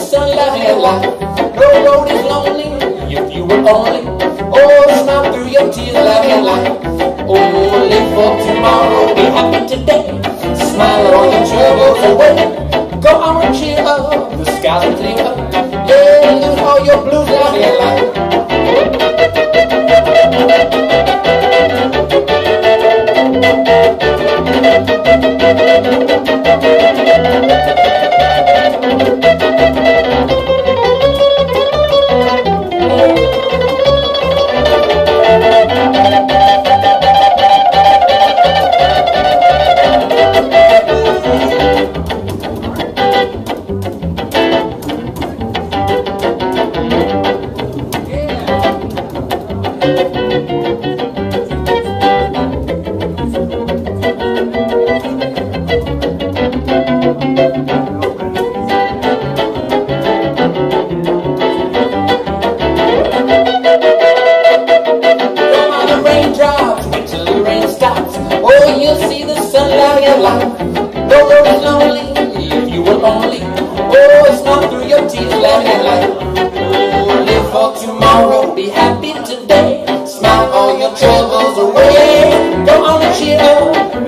sunlight and light. No road is lonely if you will only, oh, smile through your tears, laugh and light. Oh, live for tomorrow, be happy today. Smile all your troubles away. Go on and cheer up, the skies will clear up. Yeah, lose all your blues, laugh and light. Oh, you'll see the sunlight and light. No road is lonely if you will only, oh, smile through your tears, laugh and light. Oh, live for tomorrow, be happy today. Smile all your troubles away. Go on and cheer up.